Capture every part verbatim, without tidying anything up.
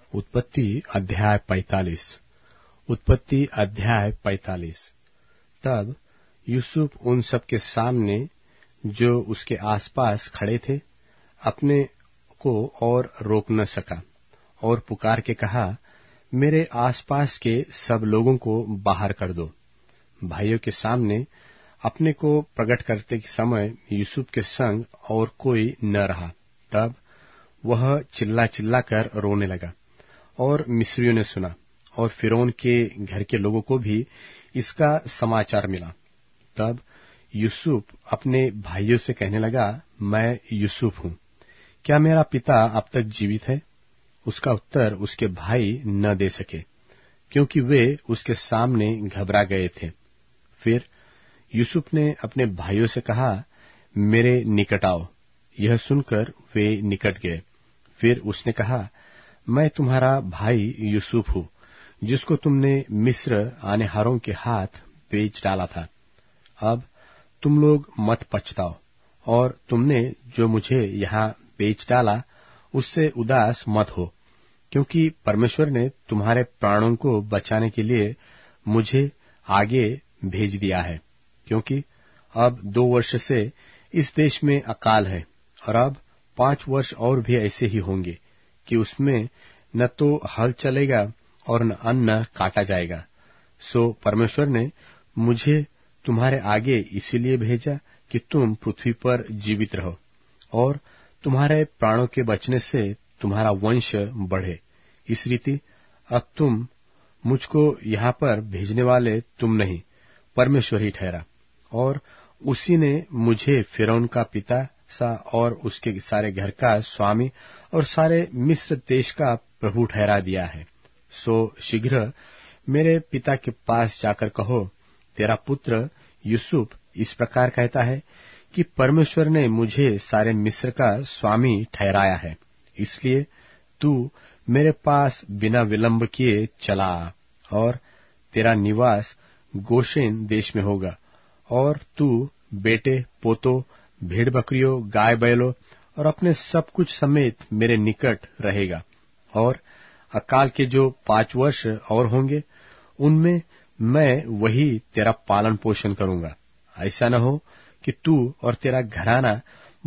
उत्पत्ति अध्याय पैंतालीस। उत्पत्ति अध्याय पैंतालीस। तब यूसुफ उन सब के सामने जो उसके आसपास खड़े थे अपने को और रोक न सका और पुकार के कहा, मेरे आसपास के सब लोगों को बाहर कर दो। भाइयों के सामने अपने को प्रकट करते के समय यूसुफ के संग और कोई न रहा। तब वह चिल्ला चिल्ला कर रोने लगा और मिस्रियों ने सुना और फिरौन के घर के लोगों को भी इसका समाचार मिला। तब यूसुफ अपने भाइयों से कहने लगा, मैं यूसुफ हूँ, क्या मेरा पिता अब तक जीवित है? उसका उत्तर उसके भाई न दे सके, क्योंकि वे उसके सामने घबरा गए थे। फिर यूसुफ ने अपने भाइयों से कहा, मेरे निकट आओ। यह सुनकर वे निकट गए। फिर उसने कहा, मैं तुम्हारा भाई यूसुफ हूँ, जिसको तुमने मिस्र आनेहारों के हाथ बेच डाला था। अब तुम लोग मत पछताओ और तुमने जो मुझे यहाँ बेच डाला उससे उदास मत हो, क्योंकि परमेश्वर ने तुम्हारे प्राणों को बचाने के लिए मुझे आगे भेज दिया है। क्योंकि अब दो वर्ष से इस देश में अकाल है और अब पांच वर्ष और भी ऐसे ही होंगे कि उसमें न तो हल चलेगा और न अन्न काटा जाएगा। सो परमेश्वर ने मुझे तुम्हारे आगे इसीलिए भेजा कि तुम पृथ्वी पर जीवित रहो और तुम्हारे प्राणों के बचने से तुम्हारा वंश बढ़े। इस रीति अब तुम मुझको यहाँ पर भेजने वाले तुम नहीं, परमेश्वर ही ठहरा। और उसी ने मुझे फिरौन का पिता सा और उसके सारे घर का स्वामी और सारे मिस्र देश का प्रभु ठहरा दिया है। सो शीघ्र मेरे पिता के पास जाकर कहो, तेरा पुत्र यूसुफ इस प्रकार कहता है कि परमेश्वर ने मुझे सारे मिस्र का स्वामी ठहराया है, इसलिए तू मेरे पास बिना विलंब किए चला आ और तेरा निवास गोशेन देश में होगा और तू बेटे पोतों भेड़ बकरियों गाय बैलों और अपने सब कुछ समेत मेरे निकट रहेगा। और अकाल के जो पांच वर्ष और होंगे उनमें मैं वही तेरा पालन पोषण करूंगा। ऐसा न हो कि तू और तेरा घराना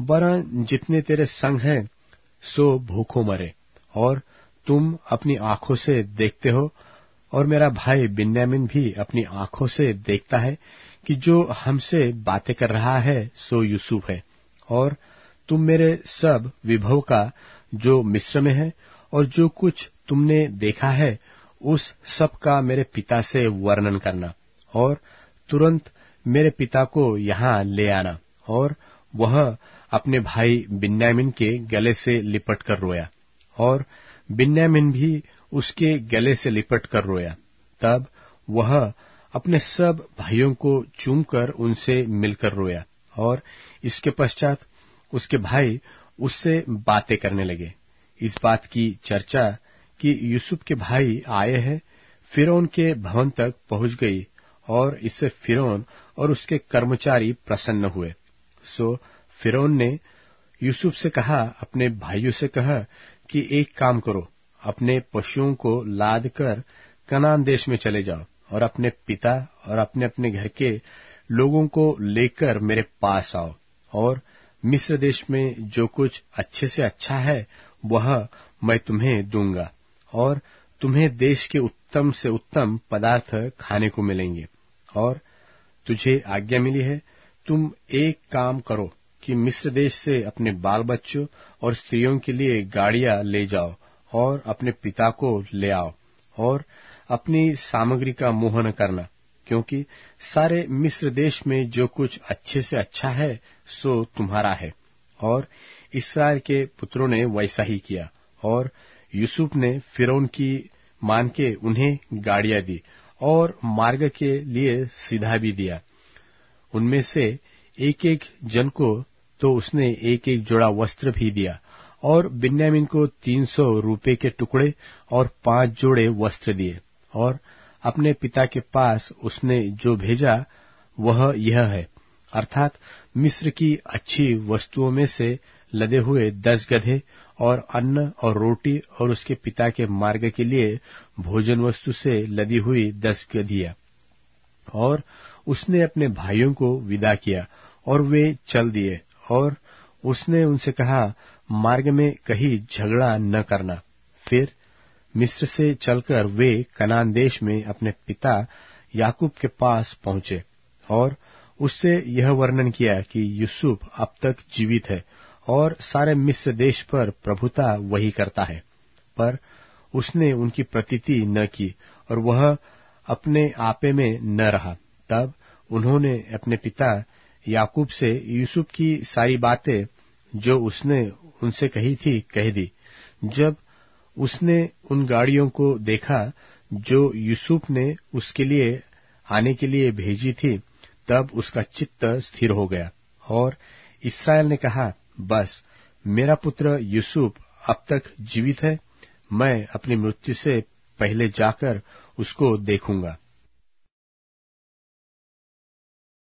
वरन जितने तेरे संग हैं सो भूखों मरे। और तुम अपनी आंखों से देखते हो और मेरा भाई बिन्यामीन भी अपनी आंखों से देखता है कि जो हमसे बातें कर रहा है सो यूसुफ है। और तुम मेरे सब विभव का जो मिस्र में है और जो कुछ तुमने देखा है उस सब का मेरे पिता से वर्णन करना और तुरंत मेरे पिता को यहाँ ले आना। और वह अपने भाई बिन्यामीन के गले से लिपट कर रोया और बिन्यामीन भी उसके गले से लिपट कर रोया। तब वह अपने सब भाइयों को चूमकर उनसे मिलकर रोया और इसके पश्चात उसके भाई उससे बातें करने लगे। इस बात की चर्चा कि यूसुफ के भाई आए हैं फिरौन के भवन तक पहुंच गई और इससे फिरौन और उसके कर्मचारी प्रसन्न हुए। सो फिरौन ने यूसुफ से कहा, अपने भाइयों से कहा कि एक काम करो, अपने पशुओं को लाद कर कनान देश में चले जाओ और अपने पिता और अपने अपने घर के लोगों को लेकर मेरे पास आओ और मिस्र देश में जो कुछ अच्छे से अच्छा है वह मैं तुम्हें दूंगा और तुम्हें देश के उत्तम से उत्तम पदार्थ खाने को मिलेंगे। और तुझे आज्ञा मिली है, तुम एक काम करो कि मिस्र देश से अपने बाल बच्चों और स्त्रियों के लिए गाड़ियां ले जाओ और अपने पिता को ले आओ और अपनी सामग्री का मोह न करना, क्योंकि सारे मिस्र देश में जो कुछ अच्छे से अच्छा है सो तुम्हारा है। और इस्राएल के पुत्रों ने वैसा ही किया और यूसुफ ने फिरौन की मान के उन्हें गाड़ियां दी और मार्ग के लिए सीधा भी दिया। उनमें से एक एक जन को तो उसने एक एक जोड़ा वस्त्र भी दिया और बिन्यामीन को तीन सौ रूपये के टुकड़े और पांच जोड़े वस्त्र दिए। और अपने पिता के पास उसने जो भेजा वह यह है, अर्थात मिस्र की अच्छी वस्तुओं में से लदे हुए दस गधे और अन्न और रोटी और उसके पिता के मार्ग के लिए भोजन वस्तु से लदी हुई दस गधियां। और उसने अपने भाइयों को विदा किया और वे चल दिए। और उसने उनसे कहा, मार्ग में कहीं झगड़ा न करना। फिर मिस्र से चलकर वे कनान देश में अपने पिता याकूब के पास पहुंचे और उससे यह वर्णन किया कि यूसुफ अब तक जीवित है और सारे मिस्र देश पर प्रभुता वही करता है। पर उसने उनकी प्रतीति न की और वह अपने आपे में न रहा। तब उन्होंने अपने पिता याकूब से यूसुफ की सारी बातें जो उसने उनसे कही थी कह दी। जब उसने उन गाड़ियों को देखा जो यूसुफ ने उसके लिए आने के लिए भेजी थी, तब उसका चित्त स्थिर हो गया और इस्राएल ने कहा, बस मेरा पुत्र यूसुफ अब तक जीवित है, मैं अपनी मृत्यु से पहले जाकर उसको देखूंगा।